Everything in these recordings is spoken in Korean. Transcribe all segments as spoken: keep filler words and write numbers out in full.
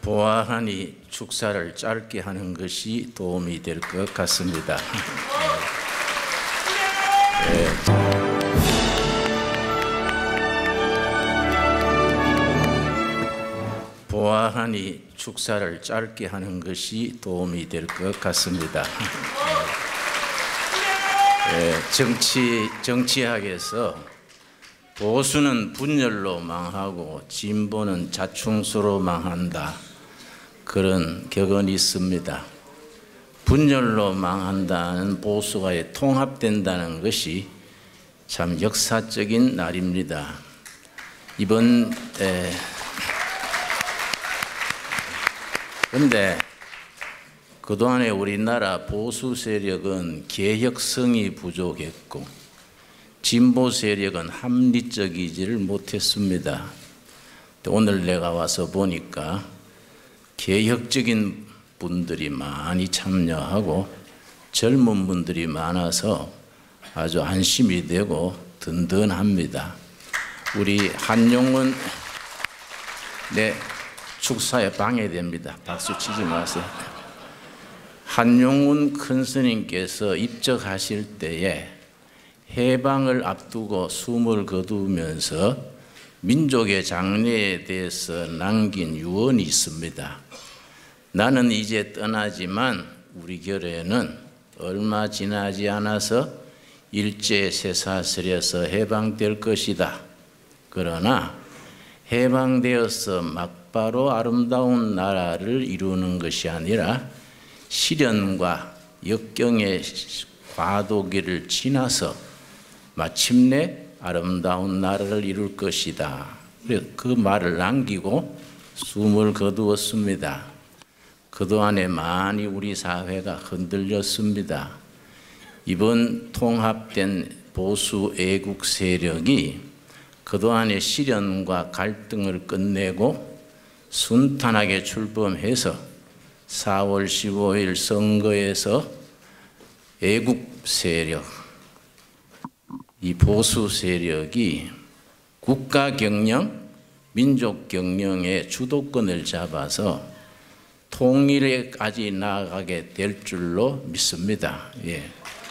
보아하니 축사를 짧게 하는 것이 도움이 될 것 같습니다. 네. 보아하니 축사를 짧게 하는 것이 도움이 될 것 같습니다. 네. 정치, 정치학에서 보수는 분열로 망하고 진보는 자충수로 망한다, 그런 격언이 있습니다. 분열로 망한다는 보수가 통합된다는 것이 참 역사적인 날입니다. 이번 에, 근데 그동안에 우리나라 보수 세력은 개혁성이 부족했고 진보 세력은 합리적이지를 못했습니다. 오늘 내가 와서 보니까 개혁적인 분들이 많이 참여하고 젊은 분들이 많아서 아주 안심이 되고 든든합니다. 우리 한용운 내 축사에 방해됩니다. 박수 치지 마세요. 한용운 큰 스님께서 입적하실 때에 해방을 앞두고 숨을 거두면서 민족의 장래에 대해서 남긴 유언이 있습니다. 나는 이제 떠나지만 우리 결에는 얼마 지나지 않아서 일제 쇠사슬에서 해방될 것이다. 그러나 해방되어서 막바로 아름다운 나라를 이루는 것이 아니라 시련과 역경의 과도기를 지나서 마침내 아름다운 나라를 이룰 것이다. 그 말을 남기고 숨을 거두었습니다. 그동안에 많이 우리 사회가 흔들렸습니다. 이번 통합된 보수 애국 세력이 그동안의 시련과 갈등을 끝내고 순탄하게 출범해서 사월 십오일 선거에서 애국 세력, 이 보수 세력이 국가 경영, 민족 경영의 주도권을 잡아서 통일에까지 나아가게 될 줄로 믿습니다. 예. 예.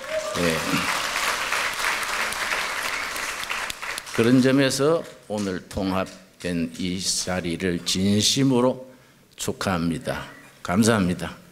그런 점에서 오늘 통합된 이 자리를 진심으로 축하합니다. 감사합니다.